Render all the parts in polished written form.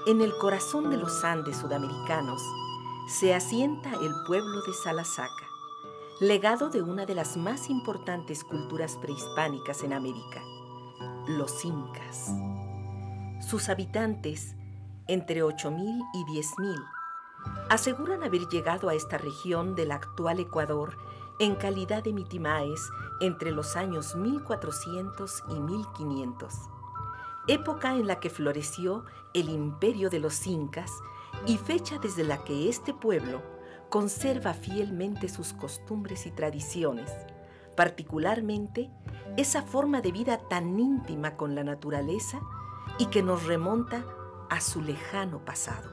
En el corazón de los Andes sudamericanos se asienta el pueblo de Salazaca, legado de una de las más importantes culturas prehispánicas en América, los incas. Sus habitantes, entre 8.000 y 10.000, aseguran haber llegado a esta región del actual Ecuador en calidad de mitimaes entre los años 1400 y 1500, época en la que floreció el imperio de los incas y fecha desde la que este pueblo conserva fielmente sus costumbres y tradiciones, particularmente esa forma de vida tan íntima con la naturaleza y que nos remonta a su lejano pasado.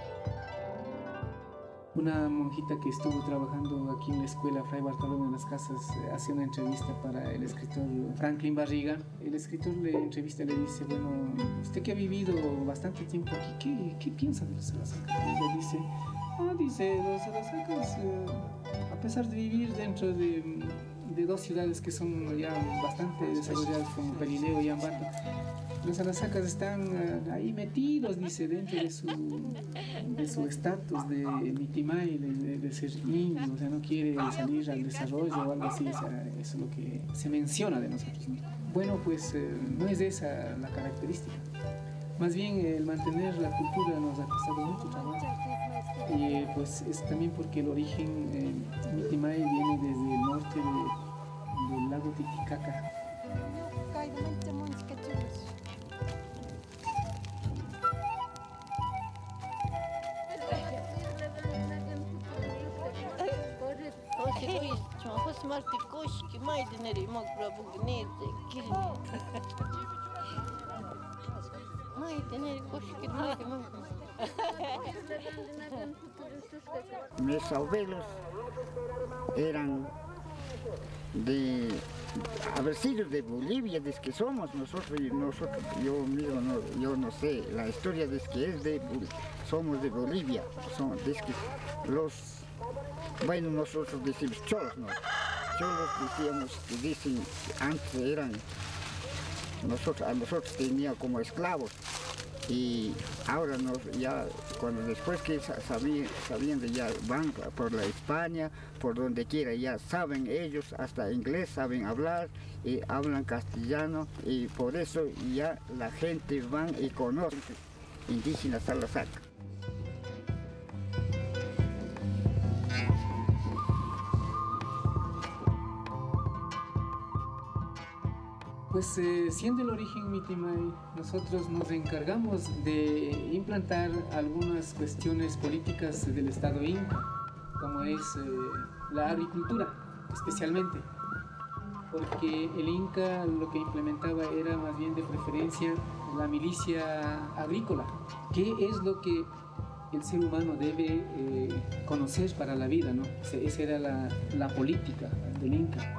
Una monjita que estuvo trabajando aquí en la escuela Fray Bartolomé de las Casas hace una entrevista para el escritor Franklin Barriga. El escritor le entrevista y le dice, bueno, usted que ha vivido bastante tiempo aquí, ¿qué piensa de los Salasacas? Y ella dice, los Salasacas, a pesar de vivir dentro de dos ciudades que son ya bastante desarrolladas como Pelileo y Ambato, los Salasacas están ahí metidos, dice, dentro de su estatus de mitimay, de ser indio, o sea, no quiere salir al desarrollo o algo así, o sea, eso es lo que se menciona de nosotros, ¿no? Bueno, pues no es esa la característica. Más bien el mantener la cultura nos ha costado mucho trabajo. Y pues es también porque el origen mitimay viene desde el norte del lago Titicaca. Mis abuelos eran de haber sido de Bolivia, desde que somos nosotros, yo mismo yo no sé la historia desde que es somos de Bolivia, desde que bueno, nosotros decimos cholos, ¿no? Cholos dicen, antes eran, a nosotros tenían como esclavos. Y ahora ya después que sabían de ya van por la España, por donde quiera, ya saben ellos, hasta inglés saben hablar y hablan castellano, y por eso ya la gente van y conoce indígenas Salazaca. Pues siendo el origen mitimay, nosotros nos encargamos de implantar algunas cuestiones políticas del Estado Inca, como es la agricultura, especialmente, porque el Inca lo que implementaba era más bien de preferencia la milicia agrícola, que es lo que el ser humano debe conocer para la vida, ¿no? Esa era la política del Inca.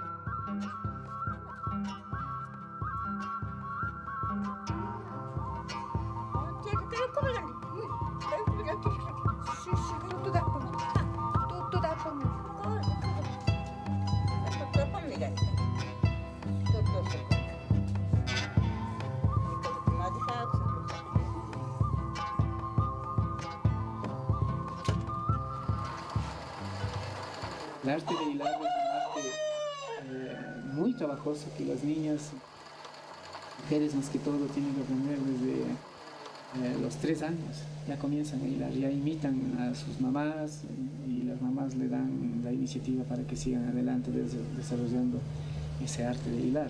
El arte de hilar es un arte muy trabajoso que las niñas, mujeres más que todo, tienen que aprender desde los 3 años. Ya comienzan a hilar, ya imitan a sus mamás y las mamás le dan la iniciativa para que sigan adelante desarrollando ese arte de hilar.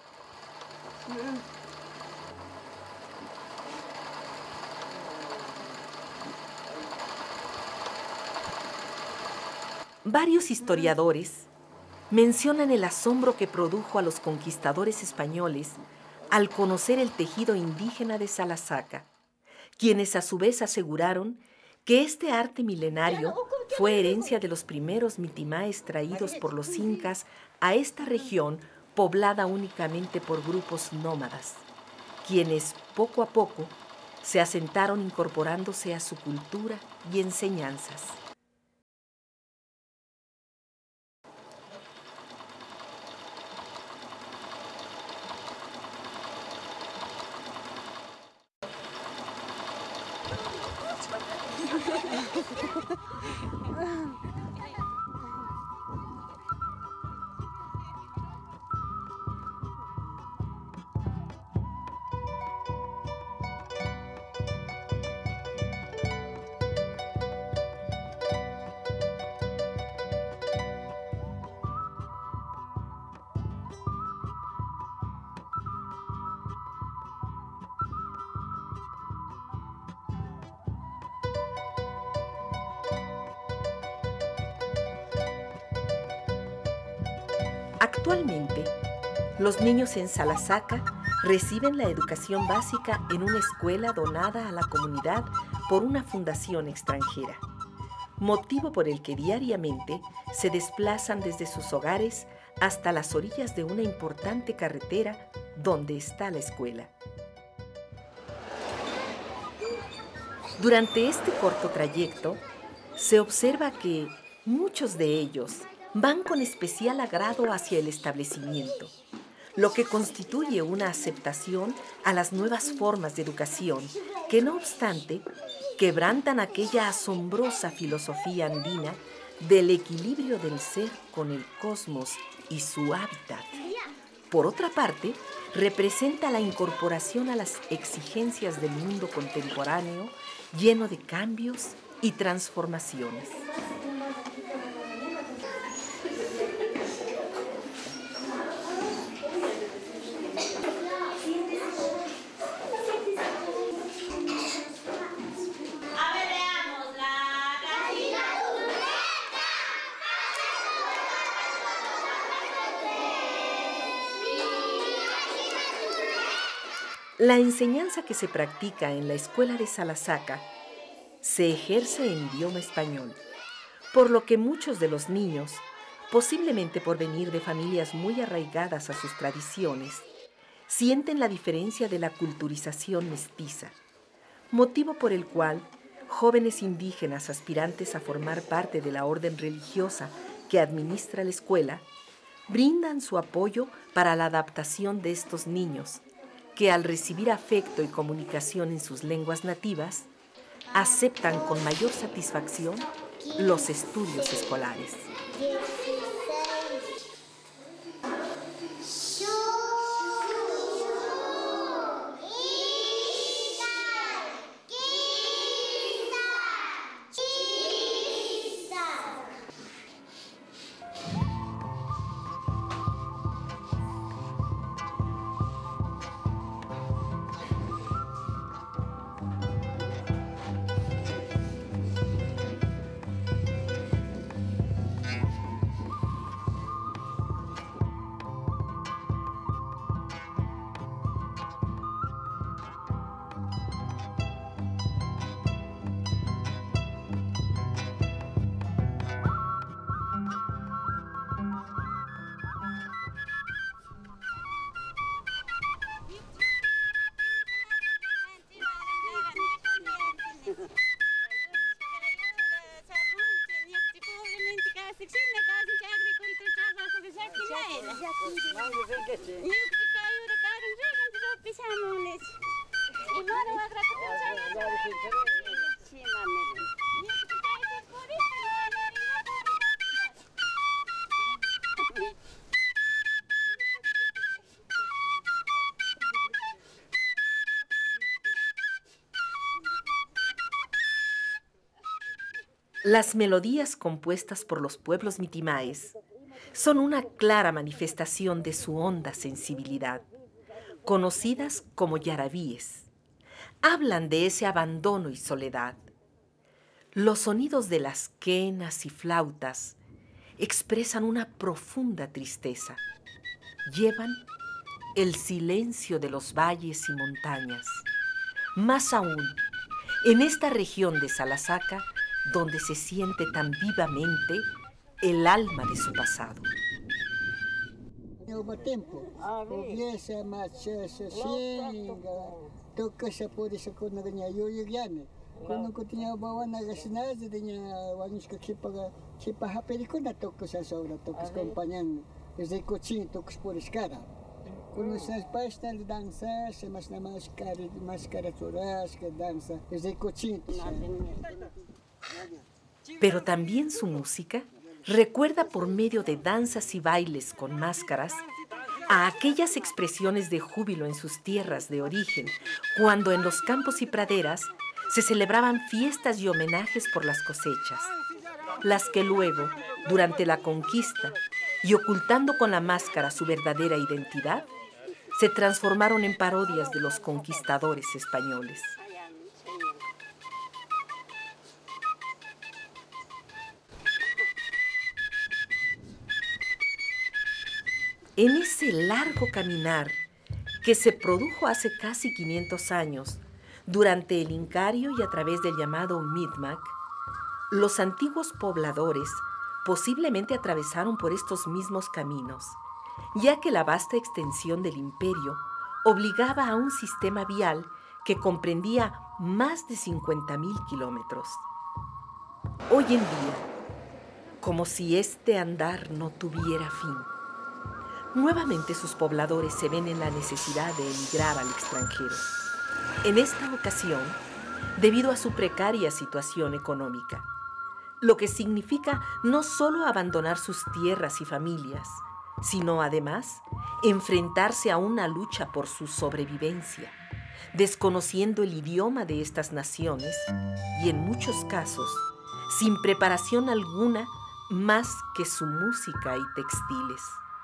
Varios historiadores mencionan el asombro que produjo a los conquistadores españoles al conocer el tejido indígena de Salazaca, quienes a su vez aseguraron que este arte milenario fue herencia de los primeros mitimaes traídos por los incas a esta región poblada únicamente por grupos nómadas, quienes poco a poco se asentaron incorporándose a su cultura y enseñanzas. Actualmente, los niños en Salasaca reciben la educación básica en una escuela donada a la comunidad por una fundación extranjera, motivo por el que diariamente se desplazan desde sus hogares hasta las orillas de una importante carretera donde está la escuela. Durante este corto trayecto, se observa que muchos de ellos van con especial agrado hacia el establecimiento, lo que constituye una aceptación a las nuevas formas de educación que, no obstante, quebrantan aquella asombrosa filosofía andina del equilibrio del ser con el cosmos y su hábitat. Por otra parte, representa la incorporación a las exigencias del mundo contemporáneo lleno de cambios y transformaciones. La enseñanza que se practica en la escuela de Salasaca se ejerce en idioma español, por lo que muchos de los niños, posiblemente por venir de familias muy arraigadas a sus tradiciones, sienten la diferencia de la culturización mestiza, motivo por el cual jóvenes indígenas aspirantes a formar parte de la orden religiosa que administra la escuela brindan su apoyo para la adaptación de estos niños, que al recibir afecto y comunicación en sus lenguas nativas, aceptan con mayor satisfacción los estudios escolares. Las melodías compuestas por los pueblos mitimaes son una clara manifestación de su honda sensibilidad, conocidas como yarabíes. Hablan de ese abandono y soledad. Los sonidos de las quenas y flautas expresan una profunda tristeza. Llevan el silencio de los valles y montañas. Más aún, en esta región de Salasaca, donde se siente tan vivamente el alma de su pasado. Houve tempo, ouviese marcha se xinga, toca se por essa coisa ganha eu e gane. Quando eu tinha boa na gasinase, tinha wanhos que para rapericona toca essa sobra, toca acompanhando, esse cotinho toca por escada. Quando os pais estão de dançar, se mas na máscara churrasca, dança, esse cotinho. Pero también su música recuerda por medio de danzas y bailes con máscaras a aquellas expresiones de júbilo en sus tierras de origen, cuando en los campos y praderas se celebraban fiestas y homenajes por las cosechas, las que luego, durante la conquista y ocultando con la máscara su verdadera identidad, se transformaron en parodias de los conquistadores españoles. En ese largo caminar que se produjo hace casi 500 años, durante el Incario y a través del llamado Mi'kmaq, los antiguos pobladores posiblemente atravesaron por estos mismos caminos, ya que la vasta extensión del imperio obligaba a un sistema vial que comprendía más de 50.000 kilómetros. Hoy en día, como si este andar no tuviera fin, nuevamente sus pobladores se ven en la necesidad de emigrar al extranjero. En esta ocasión, debido a su precaria situación económica, lo que significa no solo abandonar sus tierras y familias, sino además enfrentarse a una lucha por su sobrevivencia, desconociendo el idioma de estas naciones y en muchos casos sin preparación alguna más que su música y textiles.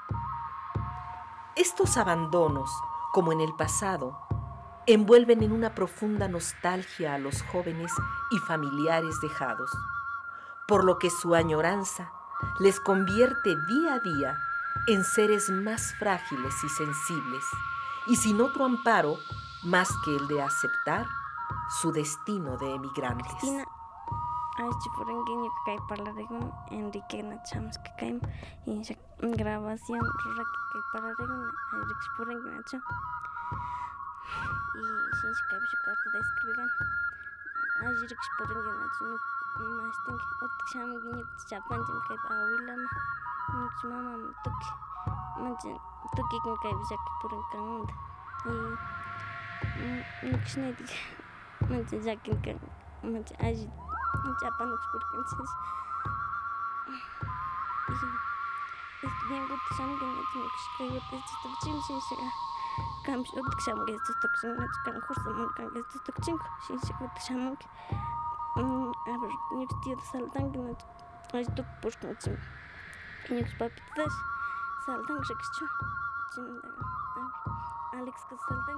Estos abandonos, como en el pasado, envuelven en una profunda nostalgia a los jóvenes y familiares dejados, por lo que su añoranza les convierte día a día en seres más frágiles y sensibles, y sin otro amparo más que el de aceptar su destino de emigrantes. Cristina, Chifurangueño que cae para la región, Enrique Nachamos que cae en grabación, Rora que cae para la región, Enrique Chifurangueño Nacho, y sin se cae su carta de escribir, Enrique Chifurangueño Nacho, más tengo otro chamo guiño que chapan, que cae para Wilama, mucho mamá me toque, manchen toque que cae ya que por un canund, y no que se ne diga, manchen ya que manchen allí. Japan experiences. Bien good some game que yo te estoy diciendo cam yo te llamo que esto toxin no can curso mon can esto toxin sin se que te llamo que a ver ni que te saltan que no hay tu pues no sé ni que papitas saltan que se chin Alex que saltan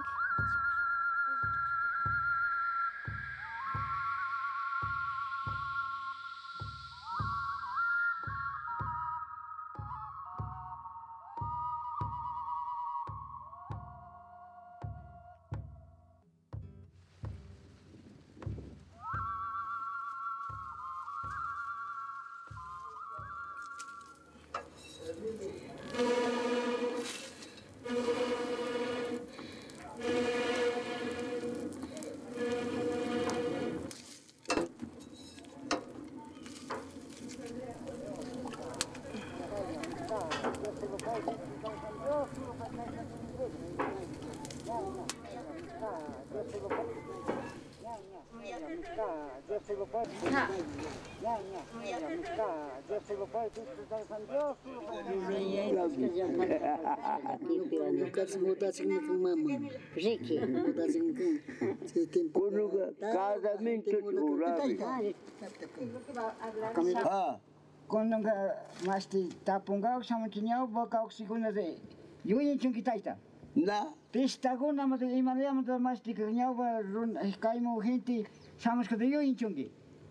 Cuando más te tapungao samantinho boca oxigena de yuin chunquitaita. Na. Pistaguna mas imaneamos da mais te ganhou run caimo gente samas que de yuin chunqui.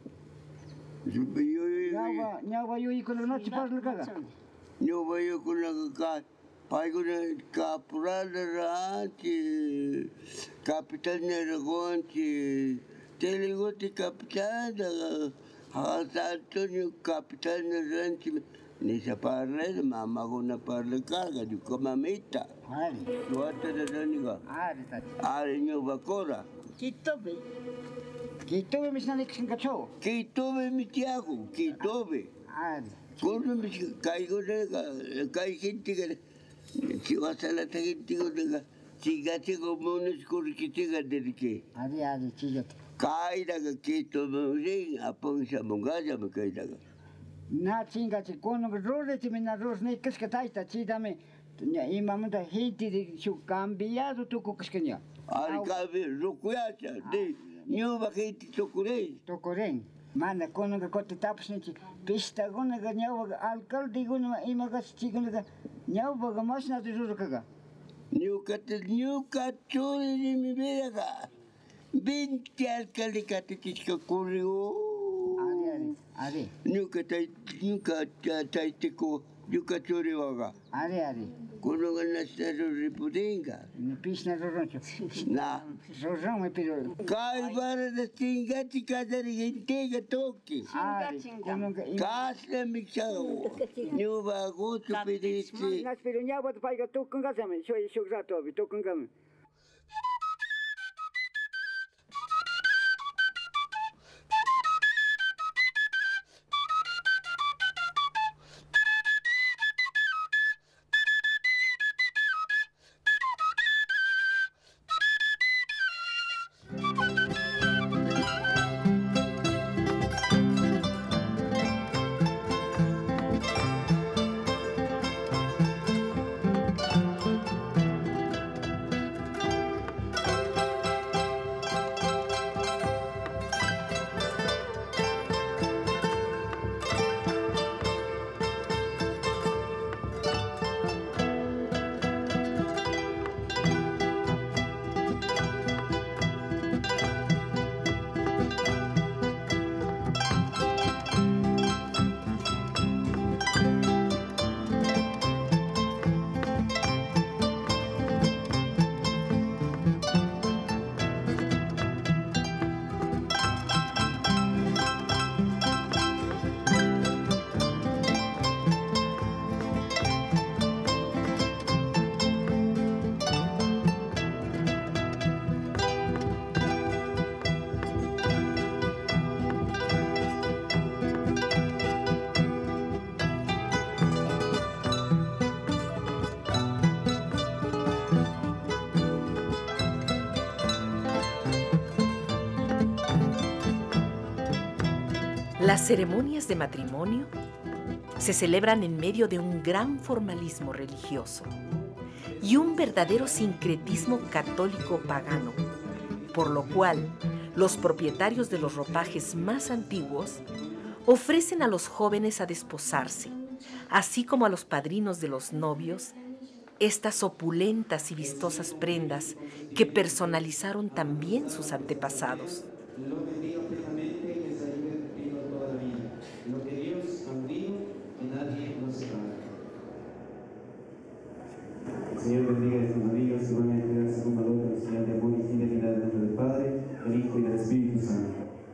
Nyava yui con la noche para la caga. Nyava yui con la caga. Pai con el caporal de ranchi, capitán de ranchi, telegote capitán de Antonio capitán de ranchi. Ni se parla de mamá con una parla caga, de comamita. Duarte de raniga. Nyava cora. Kitobe me sale que se encachó. Kitobe mi tiago, Kitobe. Cuando me caigo de cae gente que si vas a la gente que si gate como unos curquitas de que. Ari, chillate. Cae de que Kitobe a poncha mongaya me cae de. Na chingate con role te me na rosne que es que taita chidame. Y mamá da gente de su cambiado tu coquesqueña. Ari cabe rocuacha de Nyova gente Tocorén. Mana con que cote tapas ni pista gona ganhava alcalde gona imagas chigona nyava gamas na tuzuru kaga. Nyuka chore de mi vega. 20 alcalde kate chica correo. Ari. Nyuka taiteko Yucachuri waga. Are. Kuno ganas na riputinga. Pisna roroncho. Na. Rorón me pido. Kai bara da tingati kadari gintega toki. Are. Kasle mixao. Nyuba gotu pediti. Nas pero nya wat paiga tokun gasame. Shoy shograto bi tokun gam. Las ceremonias de matrimonio se celebran en medio de un gran formalismo religioso y un verdadero sincretismo católico pagano, por lo cual los propietarios de los ropajes más antiguos ofrecen a los jóvenes a desposarse, así como a los padrinos de los novios, estas opulentas y vistosas prendas que personalizaron también sus antepasados. Señor bendiga a estos amigos, igualmente gracias un valor por señal de amor y fidelidad dentro del Padre, del Hijo y del Espíritu Santo.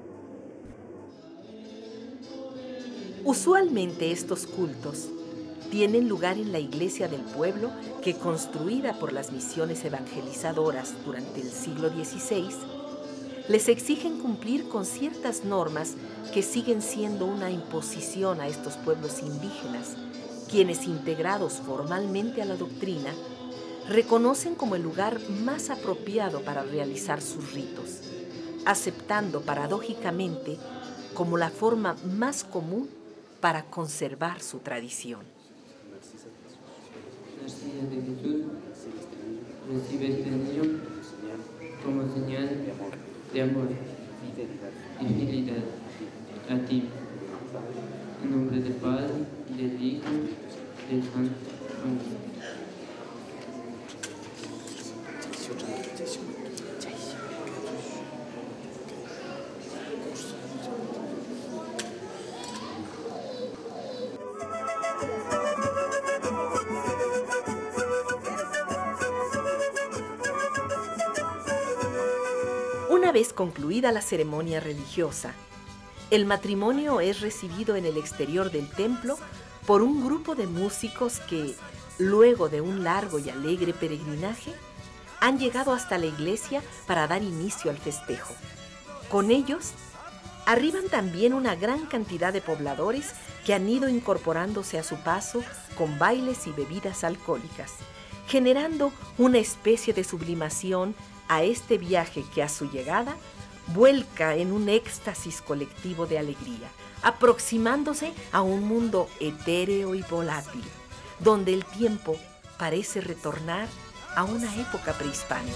Usualmente estos cultos tienen lugar en la iglesia del pueblo que, construida por las misiones evangelizadoras durante el siglo XVI, les exigen cumplir con ciertas normas que siguen siendo una imposición a estos pueblos indígenas, quienes, integrados formalmente a la doctrina, reconocen como el lugar más apropiado para realizar sus ritos, aceptando paradójicamente como la forma más común para conservar su tradición. Nacida de Jesús, recibe este niño como señal de amor y fidelidad a ti. En nombre del Padre, del Hijo, del Santo Espíritu. Una vez concluida la ceremonia religiosa, el matrimonio es recibido en el exterior del templo por un grupo de músicos que, luego de un largo y alegre peregrinaje, han llegado hasta la iglesia para dar inicio al festejo. Con ellos, arriban también una gran cantidad de pobladores que han ido incorporándose a su paso con bailes y bebidas alcohólicas, generando una especie de sublimación a este viaje que a su llegada vuelca en un éxtasis colectivo de alegría, aproximándose a un mundo etéreo y volátil, donde el tiempo parece retornar a una época prehispánica.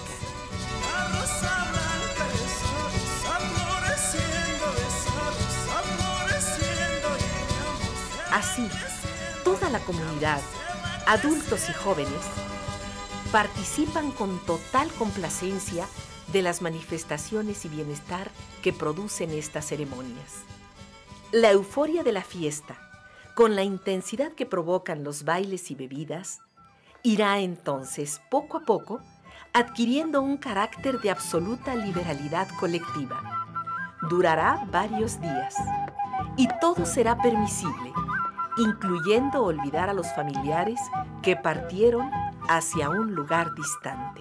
Así, toda la comunidad, adultos y jóvenes, participan con total complacencia de las manifestaciones y bienestar que producen estas ceremonias. La euforia de la fiesta, con la intensidad que provocan los bailes y bebidas, irá entonces poco a poco adquiriendo un carácter de absoluta liberalidad colectiva. Durará varios días y todo será permisible, incluyendo olvidar a los familiares que partieron hacia un lugar distante.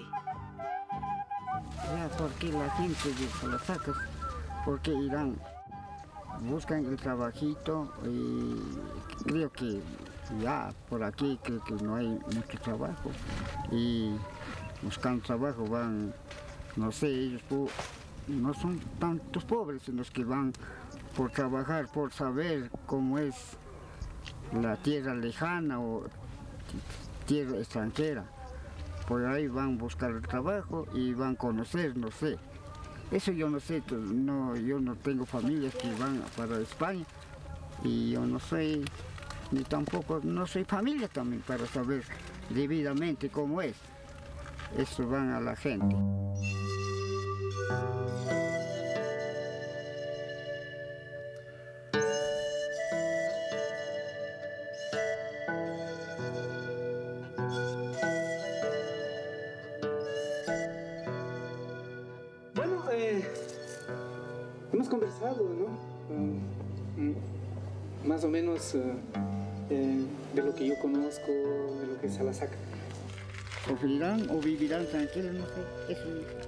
Ya, porque la gente de Salasaca, porque irán, buscan el trabajito y creo que ya por aquí creo que no hay mucho trabajo y buscando trabajo van, no sé, ellos no son tantos pobres, sino que van por trabajar, por saber cómo es la tierra lejana o tierra extranjera. Por ahí van a buscar el trabajo y van a conocer, no sé. Eso yo no sé, yo no tengo familias que van para España y yo no soy, ni tampoco, no soy familia también para saber debidamente cómo es. Eso van a la gente. Bueno, hemos conversado, ¿no? Más o menos de lo que yo conozco, de lo que es Salasaca. ¿Sufrirán o vivirán tranquilos? No sé, eso no sé.